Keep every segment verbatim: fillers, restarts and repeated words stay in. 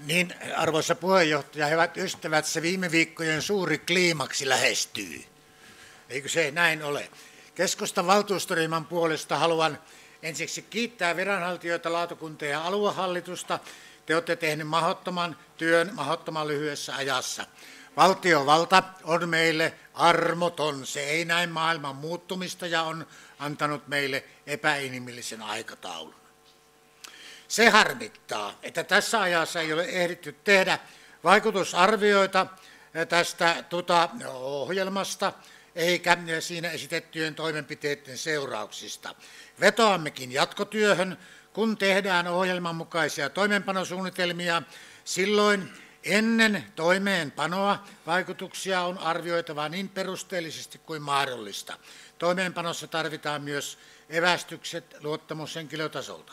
Niin, arvoisa puheenjohtaja, hyvät ystävät, se viime viikkojen suuri kliimaksi lähestyy. Eikö se näin ole? Keskustan valtuustoryhmän puolesta haluan ensiksi kiittää viranhaltijoita, lautakuntia ja aluehallitusta. Te olette tehneet mahdottoman työn mahdottoman lyhyessä ajassa. Valtiovalta on meille armoton. Se ei näe maailman muuttumista ja on antanut meille epäinhimillisen aikataulun. Se harmittaa, että tässä ajassa ei ole ehditty tehdä vaikutusarvioita tästä tuota ohjelmasta eikä siinä esitettyjen toimenpiteiden seurauksista. Vetoammekin jatkotyöhön, kun tehdään ohjelman mukaisia toimeenpanosuunnitelmia. Silloin ennen toimeenpanoa vaikutuksia on arvioitava niin perusteellisesti kuin mahdollista. Toimeenpanossa tarvitaan myös evästykset luottamushenkilötasolta.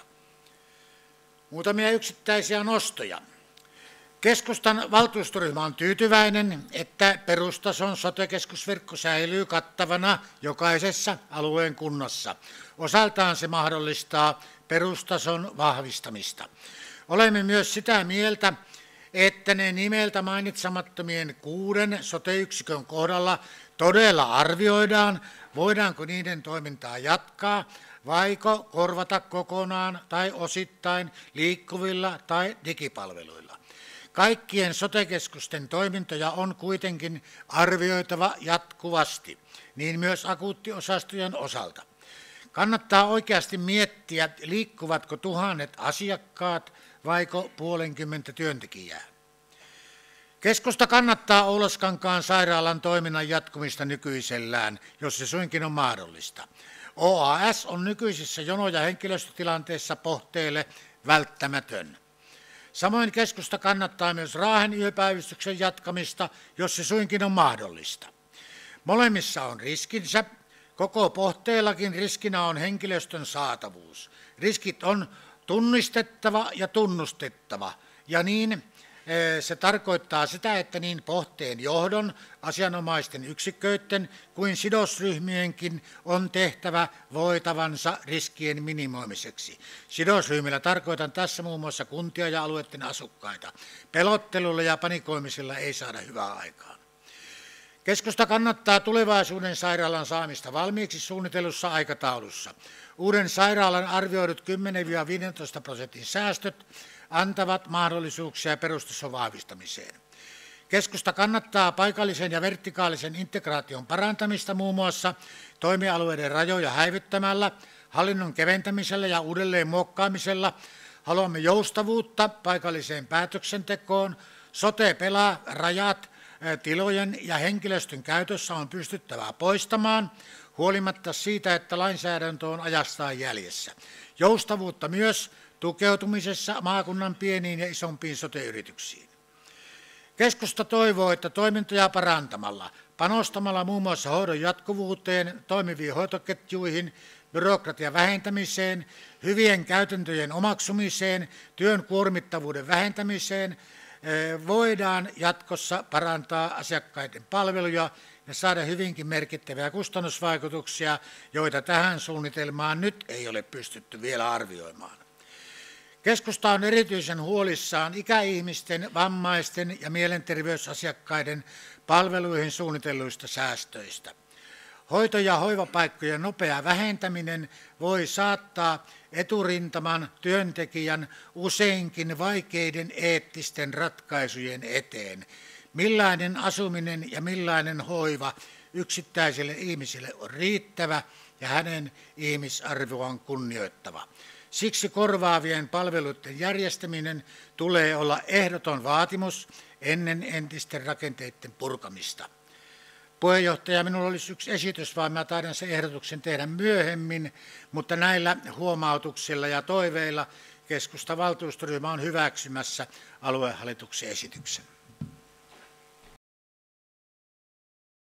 Muutamia yksittäisiä nostoja. Keskustan valtuustoryhmä on tyytyväinen, että perustason sote-keskusverkko säilyy kattavana jokaisessa alueen kunnassa. Osaltaan se mahdollistaa perustason vahvistamista. Olemme myös sitä mieltä, että ne nimeltä mainitsemattomien kuuden sote-yksikön kohdalla todella arvioidaan, voidaanko niiden toimintaa jatkaa, vaiko korvata kokonaan tai osittain liikkuvilla tai digipalveluilla. Kaikkien sote-keskusten toimintoja on kuitenkin arvioitava jatkuvasti, niin myös akuuttiosastojen osalta. Kannattaa oikeasti miettiä, liikkuvatko tuhannet asiakkaat vaiko puolenkymmentä työntekijää. Keskusta kannattaa Oulaskankaan sairaalan toiminnan jatkumista nykyisellään, jos se suinkin on mahdollista. O A S on nykyisissä jono- ja henkilöstötilanteissa Pohteelle välttämätön. Samoin keskusta kannattaa myös Raahen yöpäivystyksen jatkamista, jos se suinkin on mahdollista. Molemmissa on riskinsä. Koko Pohteellakin riskinä on henkilöstön saatavuus. Riskit on tunnistettava ja tunnustettava, ja niin se tarkoittaa sitä, että niin Pohteen johdon, asianomaisten yksiköiden kuin sidosryhmienkin on tehtävä voitavansa riskien minimoimiseksi. Sidosryhmillä tarkoitan tässä muun muassa kuntia ja alueiden asukkaita. Pelottelulla ja panikoimisella ei saada hyvää aikaan. Keskusta kannattaa tulevaisuuden sairaalan saamista valmiiksi suunnitellussa aikataulussa. Uuden sairaalan arvioidut kymmenen viisitoista prosentin säästöt antavat mahdollisuuksia perustason vahvistamiseen. Keskusta kannattaa paikallisen ja vertikaalisen integraation parantamista muun muassa toimialueiden rajoja häivyttämällä, hallinnon keventämisellä ja uudelleen muokkaamisella. Haluamme joustavuutta paikalliseen päätöksentekoon. Sote pelaa rajat tilojen ja henkilöstön käytössä on pystyttävä poistamaan, huolimatta siitä, että lainsäädäntö on ajastaan jäljessä. Joustavuutta myös tukeutumisessa maakunnan pieniin ja isompiin sote-yrityksiin. Keskusta toivoo, että toimintoja parantamalla, panostamalla muun muassa hoidon jatkuvuuteen, toimiviin hoitoketjuihin, byrokratian vähentämiseen, hyvien käytäntöjen omaksumiseen, työn kuormittavuuden vähentämiseen, voidaan jatkossa parantaa asiakkaiden palveluja ja saada hyvinkin merkittäviä kustannusvaikutuksia, joita tähän suunnitelmaan nyt ei ole pystytty vielä arvioimaan. Keskusta on erityisen huolissaan ikäihmisten, vammaisten ja mielenterveysasiakkaiden palveluihin suunnitelluista säästöistä. Hoito- ja hoivapaikkojen nopea vähentäminen voi saattaa eturintaman työntekijän useinkin vaikeiden eettisten ratkaisujen eteen. Millainen asuminen ja millainen hoiva yksittäiselle ihmiselle on riittävä ja hänen ihmisarvoaan kunnioittava. Siksi korvaavien palveluiden järjestäminen tulee olla ehdoton vaatimus ennen entisten rakenteiden purkamista. Puheenjohtaja, minulla olisi yksi esitys, vaan mä taidan sen ehdotuksen tehdä myöhemmin, mutta näillä huomautuksilla ja toiveilla keskustan valtuustoryhmä on hyväksymässä aluehallituksen esityksen.